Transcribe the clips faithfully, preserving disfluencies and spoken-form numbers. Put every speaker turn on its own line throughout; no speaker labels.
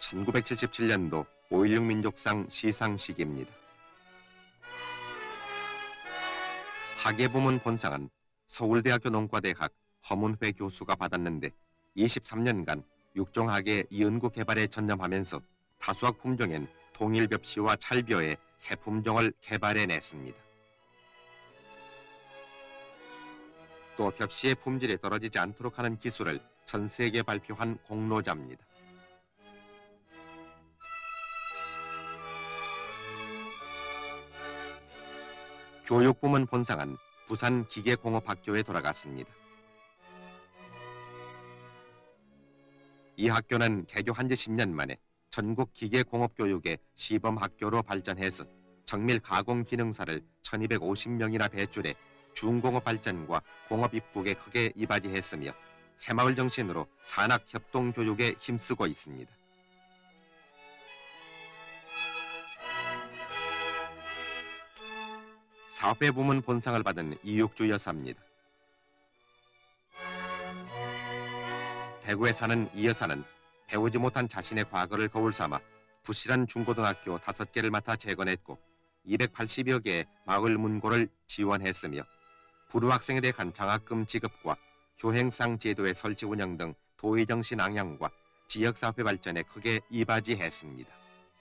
천구백칠십칠 년도 오일육 민족상 시상식입니다. 학예부문 본상은 서울대학교 농과대학 허문회 교수가 받았는데 이십삼 년간 육종학의 이연구 개발에 전념하면서 다수학 품종인 통일벽시와 찰벼의 새 품종을 개발해냈습니다. 또 벽시의 품질이 떨어지지 않도록 하는 기술을 전 세계에 발표한 공로자입니다. 교육부문 본상은 부산 기계공업학교에 돌아갔습니다. 이 학교는 개교한 지 십 년 만에 전국 기계공업교육의 시범학교로 발전해서 정밀 가공 기능사를 천이백오십 명이나 배출해 중공업 발전과 공업 입국에 크게 이바지했으며 새마을 정신으로 산학 협동 교육에 힘쓰고 있습니다. 사회 부문 본상을 받은 이육주 여사입니다. 대구에 사는 이 여사는 배우지 못한 자신의 과거를 거울 삼아 부실한 중고등학교 다섯 개를 맡아 재건했고 이백팔십여 개의 마을 문고를 지원했으며 불우학생에 대한 장학금 지급과 교행상 제도의 설치 운영 등 도의정신 앙양과 지역사회 발전에 크게 이바지했습니다.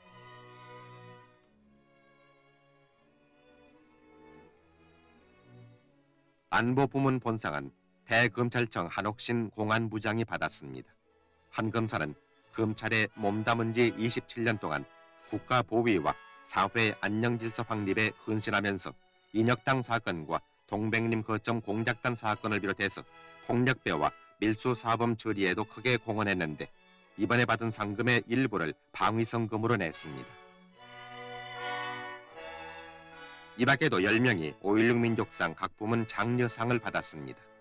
안보부문 본상은 대검찰청 한옥신 공안부장이 받았습니다. 한 검사는 검찰에 몸담은 지 이십칠 년 동안 국가 보위와 사회 안녕질서 확립에 헌신하면서 인혁당 사건과 동백림 거점 공작단 사건을 비롯해서 폭력배와 밀수사범 처리에도 크게 공헌했는데 이번에 받은 상금의 일부를 방위성금으로 냈습니다. 이 밖에도 열 명이 오일육 민족상 각 부문 장려상을 받았습니다.